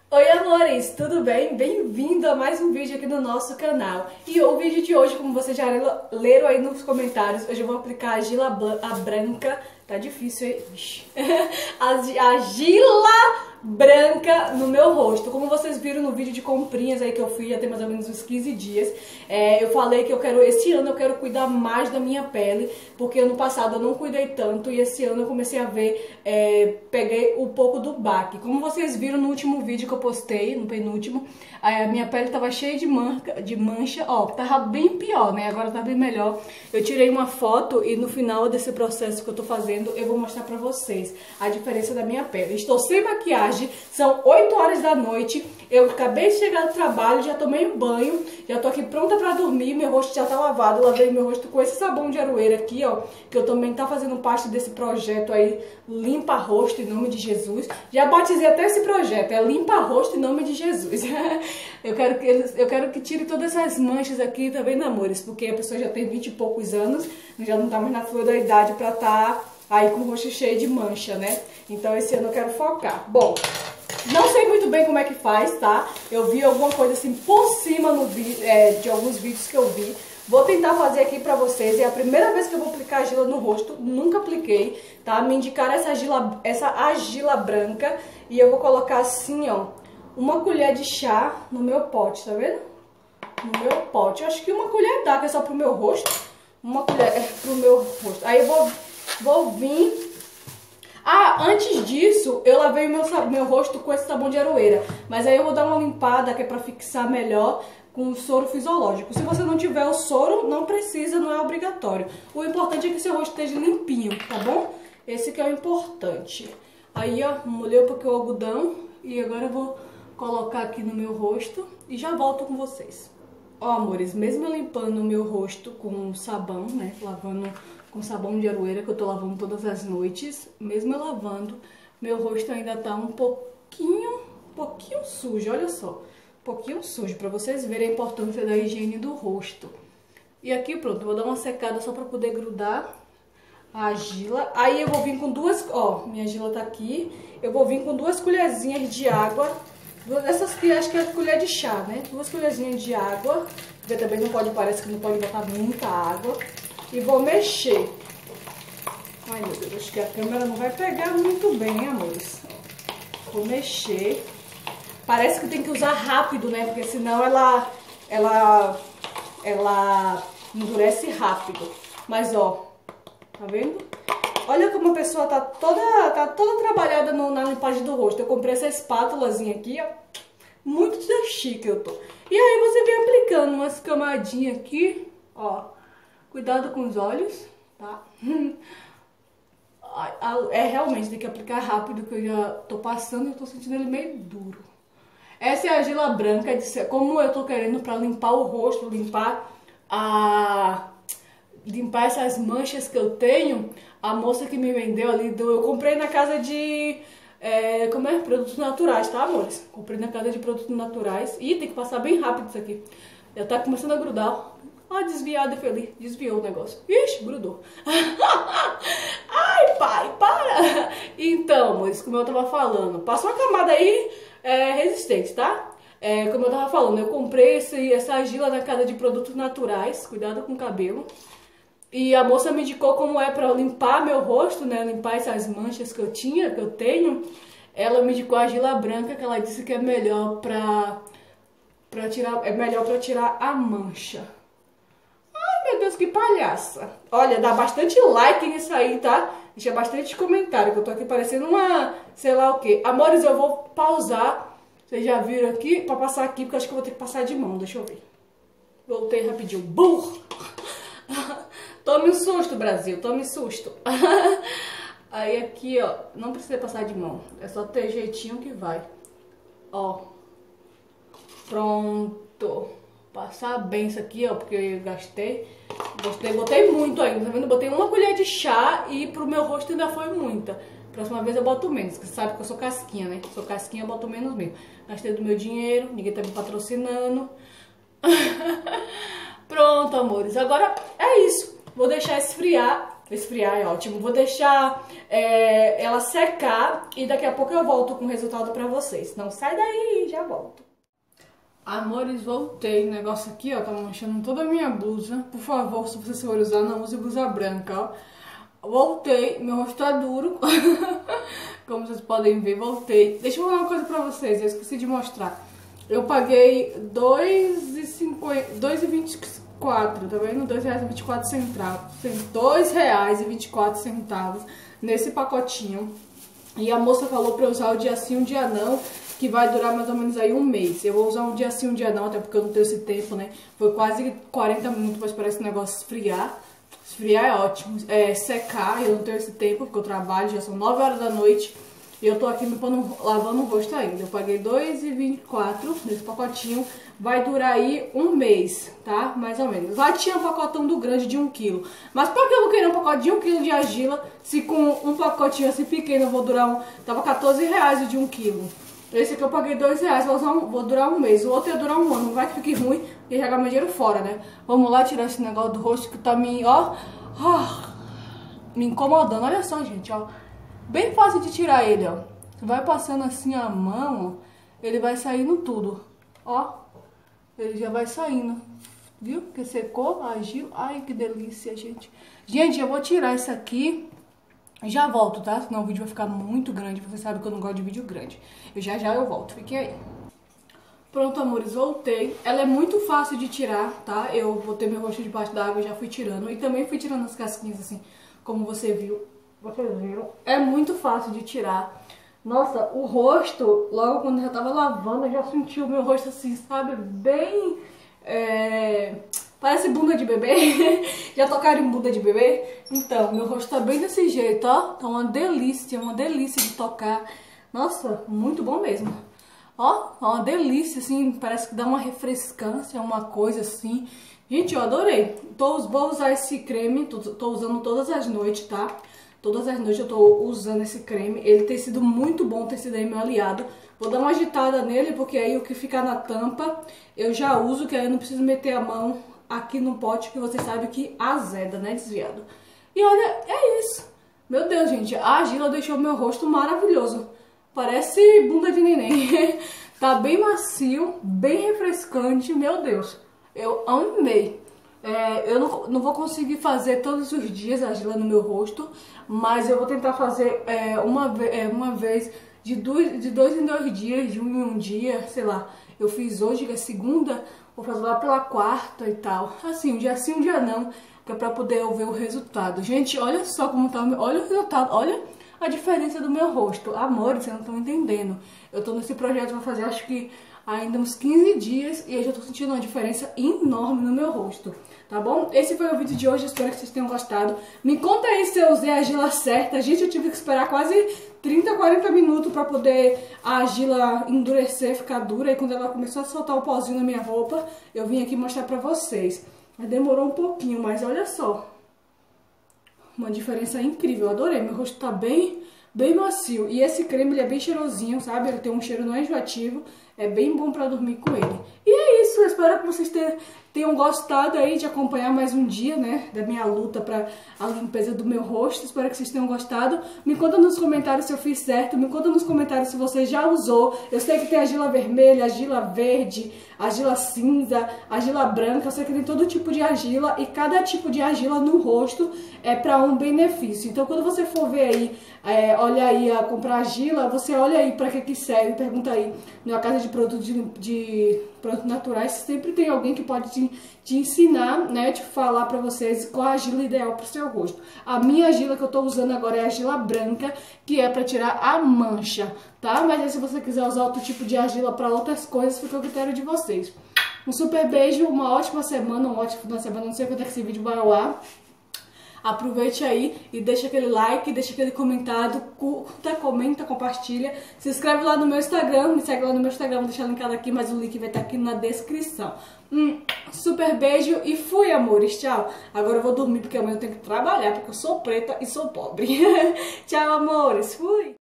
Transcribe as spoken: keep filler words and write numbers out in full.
Oi amores, tudo bem? Bem-vindo a mais um vídeo aqui no nosso canal. E o vídeo de hoje, como vocês já leram aí nos comentários, hoje eu vou aplicar a argila a branca, tá difícil, hein? A argila branca no meu rosto. Como vocês viram no vídeo de comprinhas aí que eu fui, já tem mais ou menos uns quinze dias, é, eu falei que eu quero, esse ano eu quero cuidar mais da minha pele, porque ano passado eu não cuidei tanto e esse ano eu comecei a ver, é, peguei um pouco do baque. Como vocês viram no último vídeo que eu postei, no penúltimo, a minha pele tava cheia de mancha, de mancha, ó, tava bem pior, né? Agora tá bem melhor. Eu tirei uma foto e no final desse processo que eu tô fazendo, eu vou mostrar pra vocês a diferença da minha pele. Estou sem maquiagem, são oito horas da noite, eu acabei de chegar do trabalho, já tomei um banho, já tô aqui pronta pra dormir, meu rosto já tá lavado, eu lavei meu rosto com esse sabão de aroeira aqui, ó, que eu também tá fazendo parte desse projeto aí, Limpa Rosto em Nome de Jesus. Já batizei até esse projeto, é Limpa Rosto em Nome de Jesus. Eu quero que eles, eu quero que tire todas essas manchas aqui, tá vendo, amores? Porque a pessoa já tem vinte e poucos anos, já não tá mais na flor da idade pra tá aí com o rosto cheio de mancha, né? Então esse ano eu quero focar. Bom, não sei muito bem como é que faz, tá? Eu vi alguma coisa assim por cima no vi, é, de alguns vídeos que eu vi. Vou tentar fazer aqui pra vocês. É a primeira vez que eu vou aplicar argila no rosto. Nunca apliquei, tá? Me indicaram essa argila, essa argila branca. E eu vou colocar assim, ó, uma colher de chá no meu pote, tá vendo? No meu pote. Eu acho que uma colher dá, que é só pro meu rosto. Uma colher é pro meu rosto. Aí eu vou, vou vir... Ah, antes disso, eu lavei meu, meu rosto com esse sabão de aroeira. Mas aí eu vou dar uma limpada, que é pra fixar melhor, com o soro fisiológico. Se você não tiver o soro, não precisa, não é obrigatório. O importante é que seu rosto esteja limpinho, tá bom? Esse que é o importante. Aí, ó, molhei um pouquinho o algodão e agora eu vou colocar aqui no meu rosto e já volto com vocês. Ó, amores, mesmo eu limpando o meu rosto com sabão, né, lavando com sabão de aroeira, que eu tô lavando todas as noites, mesmo eu lavando, meu rosto ainda tá um pouquinho, pouquinho sujo, olha só. Um pouquinho sujo, pra vocês verem a importância da higiene do rosto. E aqui, pronto, vou dar uma secada só pra poder grudar a argila. Aí eu vou vir com duas, ó, minha argila tá aqui. Eu vou vir com duas colherzinhas de água. Essas que acho que é colher de chá, né? Duas colherzinhas de água. Porque também não pode, parece que não pode botar muita água. E vou mexer. Ai, meu Deus, acho que a câmera não vai pegar muito bem, hein, amores? Vou mexer. Parece que tem que usar rápido, né? Porque senão ela, ela, ela endurece rápido. Mas, ó, tá vendo? Olha como a pessoa tá toda, tá toda trabalhada no, na limpagem do rosto. Eu comprei essa espátulazinha aqui, ó. Muito chique eu tô. E aí você vem aplicando umas camadinhas aqui, ó. Cuidado com os olhos, tá? É realmente, tem que aplicar rápido, que eu já tô passando e eu tô sentindo ele meio duro. Essa é a argila branca, como eu tô querendo pra limpar o rosto, limpar a... limpar essas manchas que eu tenho. A moça que me vendeu ali, do, eu comprei na casa de... É, como é? Produtos naturais, tá, amores? Comprei na casa de produtos naturais. Ih, tem que passar bem rápido isso aqui. Já tá começando a grudar. Ah, desviado e feliz. Desviou o negócio. Ixi, grudou. Ai, pai, para! Então, amores, como eu tava falando, passou uma camada aí é, resistente, tá? É, como eu tava falando, eu comprei esse, essa argila na casa de produtos naturais. Cuidado com o cabelo. E a moça me indicou como é pra limpar meu rosto, né? Limpar essas manchas que eu tinha, que eu tenho. Ela me indicou a argila branca, que ela disse que é melhor pra, pra tirar, é melhor pra tirar a mancha. Ai, meu Deus, que palhaça. Olha, dá bastante like nisso aí, tá? Deixa bastante comentário, que eu tô aqui parecendo uma, sei lá o quê. Amores, eu vou pausar. Vocês já viram aqui? Pra passar aqui, porque eu acho que eu vou ter que passar de mão. Deixa eu ver. Voltei rapidinho. Burro! Tome um susto, Brasil. Tome susto. Aí aqui, ó. Não precisa passar de mão. É só ter jeitinho que vai. Ó. Pronto. Passar bem isso aqui, ó. Porque eu gastei. Gostei. Botei muito ainda, tá vendo? Botei uma colher de chá e pro meu rosto ainda foi muita. Próxima vez eu boto menos. Você sabe que eu sou casquinha, né? Sou casquinha, eu boto menos mesmo. Gastei do meu dinheiro. Ninguém tá me patrocinando. Pronto, amores. Agora é isso. Vou deixar esfriar esfriar é ótimo. Vou deixar é, ela secar e daqui a pouco eu volto com o resultado pra vocês. Não sai daí, já volto. Amores, voltei. O negócio aqui, ó, tá manchando toda a minha blusa. Por favor, se você for usar, não use blusa branca, ó. Voltei, meu rosto tá duro. Como vocês podem ver, voltei. Deixa eu falar uma coisa pra vocês, eu esqueci de mostrar. Eu paguei dois reais e vinte e quatro, tá vendo? dois reais e vinte e quatro centavos. dois reais e vinte e quatro centavos nesse pacotinho. E a moça falou pra eu usar o dia sim, um dia não, que vai durar mais ou menos aí um mês. Eu vou usar um dia sim, um dia não, até porque eu não tenho esse tempo, né? Foi quase quarenta minutos pra esperar esse negócio esfriar. Esfriar é ótimo, é, secar, eu não tenho esse tempo, porque eu trabalho, já são nove horas da noite. E eu tô aqui me pondo, lavando o rosto ainda. Eu paguei dois reais e vinte e quatro nesse pacotinho. Vai durar aí um mês, tá? Mais ou menos. Lá tinha um pacotão do grande de um quilo. Mas por que eu não queria um pacote de um quilo de argila, se com um pacotinho assim pequeno eu vou durar um... Tava quatorze reais o de um quilo. Esse aqui eu paguei dois reais, vou, usar um, vou durar um mês. O outro ia durar um ano, não vai que fique ruim e jogar meu dinheiro fora, né? Vamos lá tirar esse negócio do rosto que tá me, ó, ó, me incomodando. Olha só, gente, ó. Bem fácil de tirar ele, ó. Você vai passando assim a mão, ó, ele vai saindo tudo. Ó, ele já vai saindo. Viu? Que secou, agiu. Ai, que delícia, gente. Gente, eu vou tirar isso aqui. Já volto, tá? Senão o vídeo vai ficar muito grande. Você sabe que eu não gosto de vídeo grande. Eu já já eu volto. Fiquem aí. Pronto, amores, voltei. Ela é muito fácil de tirar, tá? Eu botei meu rosto debaixo da água e já fui tirando. E também fui tirando as casquinhas, assim, como você viu. Vocês viram? É muito fácil de tirar. Nossa, o rosto, logo quando eu já tava lavando, eu já senti o meu rosto assim, sabe? Bem... É... Parece bunda de bebê. Já tocaram em bunda de bebê? Então, meu rosto tá bem desse jeito, ó. Tá uma delícia, uma delícia de tocar. Nossa, muito bom mesmo. Ó, tá uma delícia, assim, parece que dá uma refrescância, uma coisa assim. Gente, eu adorei. Tô, vou usar esse creme, tô, tô usando todas as noites, tá? Todas as noites eu tô usando esse creme. Ele tem sido muito bom, tem sido aí meu aliado. Vou dar uma agitada nele, porque aí o que ficar na tampa eu já uso, que aí eu não preciso meter a mão aqui no pote, que você sabe que azeda, né, desviado. E olha, é isso. Meu Deus, gente, a argila deixou meu rosto maravilhoso. Parece bunda de neném. Tá bem macio, bem refrescante, meu Deus. Eu amei. É, eu não, não vou conseguir fazer todos os dias a argila no meu rosto, mas eu vou tentar fazer é, uma, é, uma vez de dois, de dois em dois dias, de um em um dia, sei lá. Eu fiz hoje, que é segunda, vou fazer lá pela quarta e tal. Assim, um dia sim, um dia não, que é pra poder eu ver o resultado. Gente, olha só como tá, olha o resultado, olha a diferença do meu rosto. Amores, vocês não estão entendendo. Eu tô nesse projeto, vou fazer acho que ainda uns quinze dias e eu já tô sentindo uma diferença enorme no meu rosto, tá bom? Esse foi o vídeo de hoje, espero que vocês tenham gostado. Me conta aí se eu usei a argila certa. Gente, eu tive que esperar quase trinta, quarenta minutos pra poder a argila endurecer, ficar dura. E quando ela começou a soltar o pozinho na minha roupa, eu vim aqui mostrar pra vocês. Mas demorou um pouquinho, mas olha só. Uma diferença incrível, eu adorei. Meu rosto tá bem, bem macio. E esse creme, ele é bem cheirosinho, sabe? Ele tem um cheiro não enjoativo. É bem bom pra dormir com ele. E é isso, eu espero que vocês tenham gostado aí de acompanhar mais um dia, né? Da minha luta pra a limpeza do meu rosto. Espero que vocês tenham gostado. Me conta nos comentários se eu fiz certo. Me conta nos comentários se você já usou. Eu sei que tem argila vermelha, argila verde, argila cinza, argila branca. Eu sei que tem todo tipo de argila. E cada tipo de argila no rosto é pra um benefício. Então quando você for ver aí, é, olha aí a comprar argila, você olha aí pra que que serve. Pergunta aí na casa de produtos de, de produtos naturais, sempre tem alguém que pode te, te ensinar, né, te falar pra vocês qual a argila ideal pro seu rosto. A minha argila que eu tô usando agora é a argila branca, que é pra tirar a mancha, tá? Mas aí, se você quiser usar outro tipo de argila pra outras coisas, fica ao critério de vocês. Um super beijo, uma ótima semana, um ótimo final de semana, não sei quando é que esse vídeo vai ao ar. Aproveite aí e deixa aquele like, deixa aquele comentário, curta, comenta, compartilha. Se inscreve lá no meu Instagram, me segue lá no meu Instagram, vou deixar linkado aqui, mas o link vai estar aqui na descrição. Um super beijo e fui, amores, tchau. Agora eu vou dormir porque amanhã eu tenho que trabalhar, porque eu sou preta e sou pobre. Tchau, amores, fui!